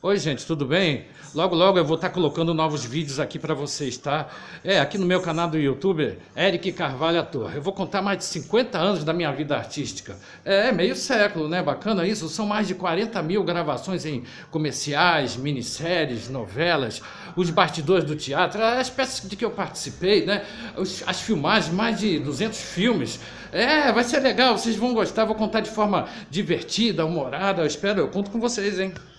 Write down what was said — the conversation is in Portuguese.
Oi, gente, tudo bem? Logo, logo eu vou estar colocando novos vídeos aqui para vocês, tá? Aqui no meu canal do YouTube, Eric Carvalho Ator. Eu vou contar mais de 50 anos da minha vida artística. Meio século, né? Bacana isso? São mais de 40 mil gravações em comerciais, minisséries, novelas, os bastidores do teatro, as peças de que eu participei, né? As filmagens, mais de 200 filmes. Vai ser legal, vocês vão gostar. Vou contar de forma divertida, humorada. Eu conto com vocês, hein?